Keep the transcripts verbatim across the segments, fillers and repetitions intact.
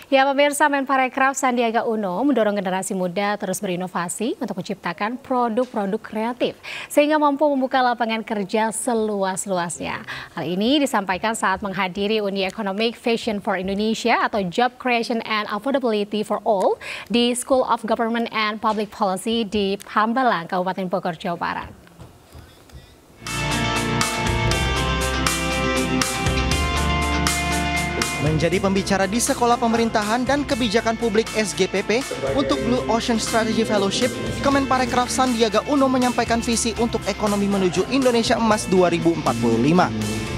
Ya, pemirsa, Menparekraf Sandiaga Uno mendorong generasi muda terus berinovasi untuk menciptakan produk-produk kreatif sehingga mampu membuka lapangan kerja seluas-luasnya. Hal ini disampaikan saat menghadiri Uni Economic Vision for Indonesia atau Job Creation and Affordability for All di School of Government and Public Policy di Hambalang, Kabupaten Bogor, Jawa Barat. Menjadi pembicara di Sekolah Pemerintahan dan Kebijakan Publik S G P P untuk Blue Ocean Strategy Fellowship, Kemenparekraf Sandiaga Uno menyampaikan visi untuk ekonomi menuju Indonesia Emas dua ribu empat puluh lima.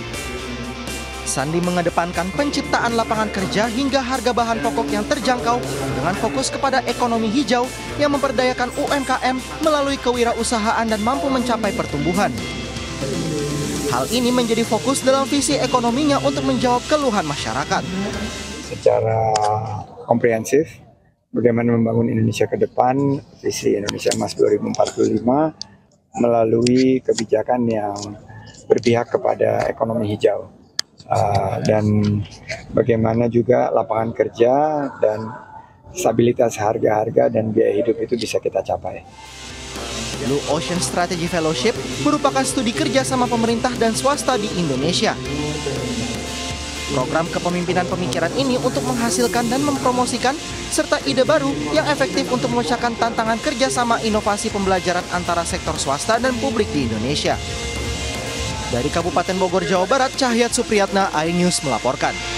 Sandi mengedepankan penciptaan lapangan kerja hingga harga bahan pokok yang terjangkau dengan fokus kepada ekonomi hijau yang memperdayakan U M K M melalui kewirausahaan dan mampu mencapai pertumbuhan. Hal ini menjadi fokus dalam visi ekonominya untuk menjawab keluhan masyarakat. Secara komprehensif, bagaimana membangun Indonesia ke depan, visi Indonesia Emas dua ribu empat puluh lima melalui kebijakan yang berpihak kepada ekonomi hijau. Uh, dan bagaimana juga lapangan kerja dan stabilitas harga-harga dan biaya hidup itu bisa kita capai. Blue Ocean Strategy Fellowship merupakan studi kerja sama pemerintah dan swasta di Indonesia. Program kepemimpinan pemikiran ini untuk menghasilkan dan mempromosikan serta ide baru yang efektif untuk memecahkan tantangan kerjasama inovasi pembelajaran antara sektor swasta dan publik di Indonesia. Dari Kabupaten Bogor, Jawa Barat, Cahyat Supriyatna, iNews melaporkan.